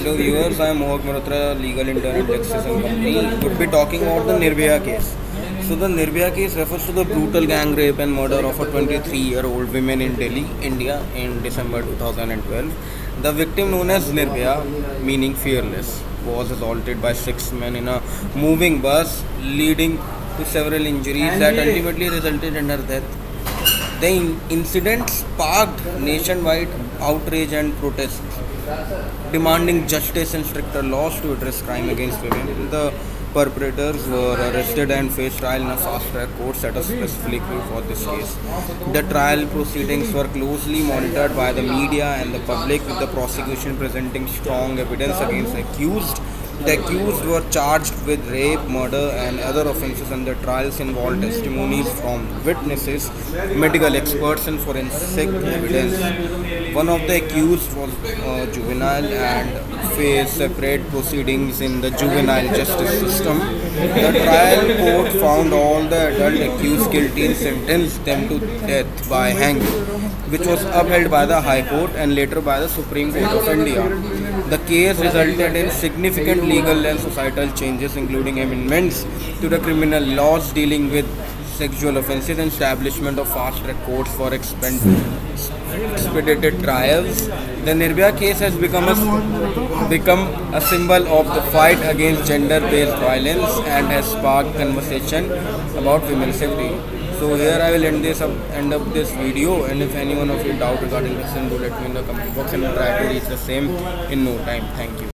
Hello viewers, I am Mohak Malhotra, legal intern at Lexis and Company. Would be talking about the Nirbhaya case. So the Nirbhaya case refers to the brutal gang rape and murder of a 23-year-old woman in Delhi, India in December 2012. The victim, known as Nirbhaya, meaning fearless, was assaulted by 6 men in a moving bus, leading to several injuries that ultimately resulted in her death. The incident sparked nationwide outrage and protests, demanding justice and stricter laws to address crime against women. The perpetrators were arrested and faced trial in a fast-track court set up specifically for this case. The trial proceedings were closely monitored by the media and the public, with the prosecution presenting strong evidence against the accused. The accused were charged with rape, murder, and other offences, and the trials involved testimonies from witnesses, medical experts, and forensic evidence. One of the accused was juvenile and faced separate proceedings in the juvenile justice system. The trial court found all the adult accused guilty and sentenced them to death by hanging, which was upheld by the High Court and later by the Supreme Court of India. The case resulted in significant legal and societal changes, including amendments to the criminal laws dealing with sexual offences and establishment of fast-track courts for expedited trials. The Nirbhaya case has become a symbol of the fight against gender-based violence and has sparked conversation about women's safety. So here I will end up this video, and if anyone of you doubt regarding this, then do let me in the comment box and try to reach the same in no time. Thank you.